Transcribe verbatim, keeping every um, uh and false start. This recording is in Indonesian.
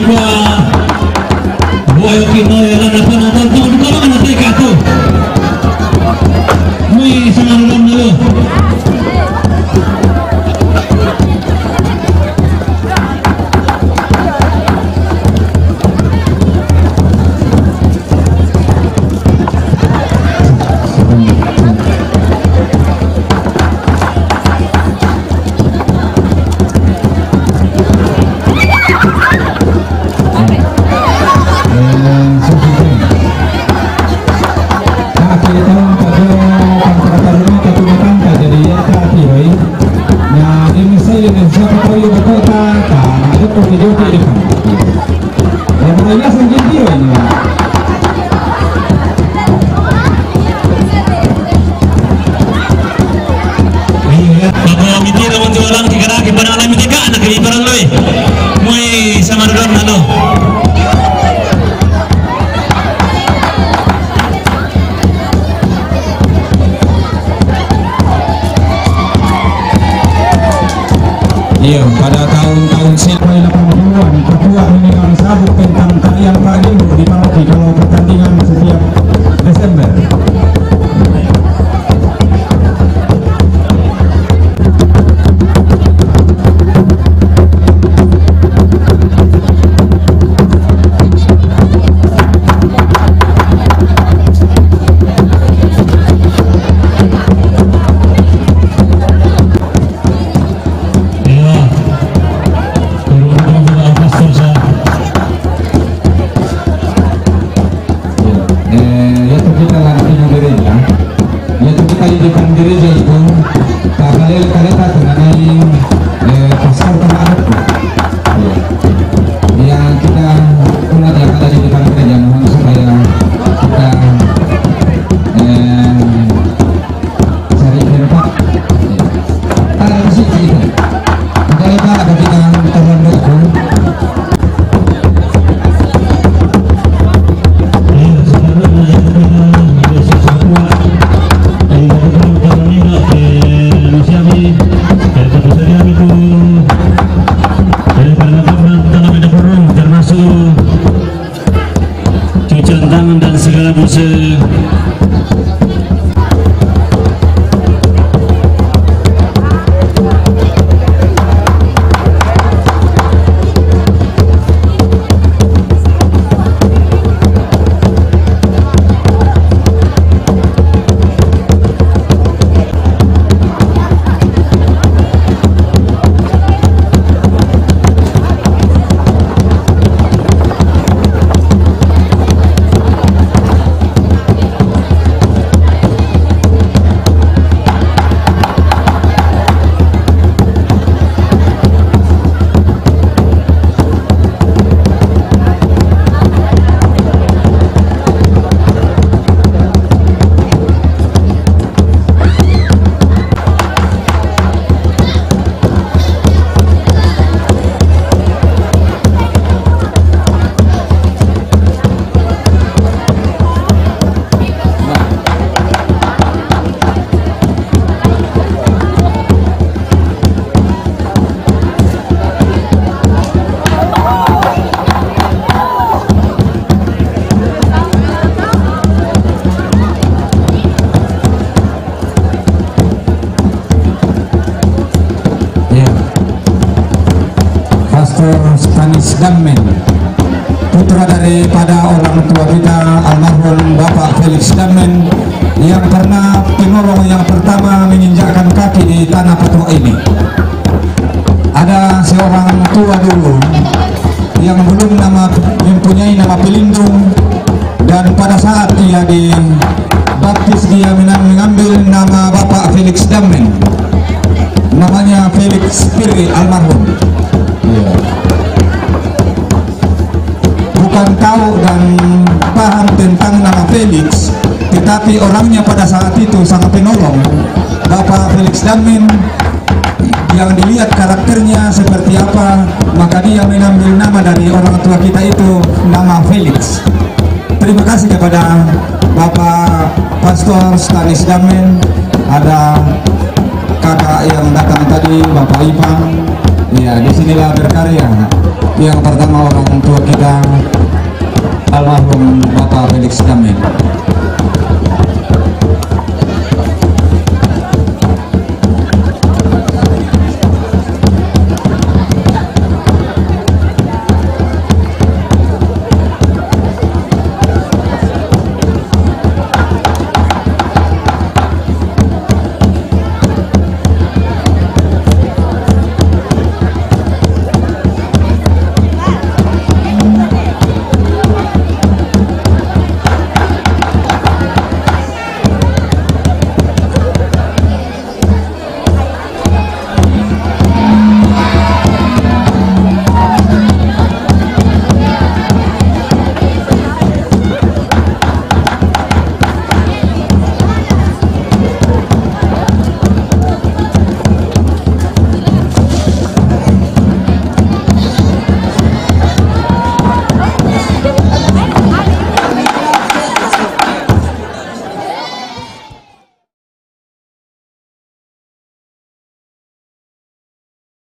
kwa buhay Pinoy na napanatan to di ko na teka to muy sangaram na lo Iya, pada tahun-tahun delapan puluhan ketua memang sabuk tentang tarian pagi di paroki kalau pertandingan setiap Desember. Stanis Damen, putra daripada orang tua kita almarhum Bapak Felix Damen yang pernah penolong yang pertama menginjakkan kaki di tanah Petua ini. Ada seorang tua dulu yang belum nama mempunyai nama pelindung, dan pada saat dia dibaptis dia mengambil nama Bapak Felix Damen, namanya Felix Piri almarhum. Ya. Bukan tahu dan paham tentang nama Felix, tetapi orangnya pada saat itu sangat penolong. Bapak Felix Damen yang dilihat karakternya seperti apa, maka dia mengambil nama dari orang tua kita itu, nama Felix. Terima kasih kepada Bapak Pastor Stanis Damen, ada kakak yang datang tadi, Bapak Ivan. Ya, disinilah berkarya. Yang pertama orang tua kita almarhum Bapak Felix Damin.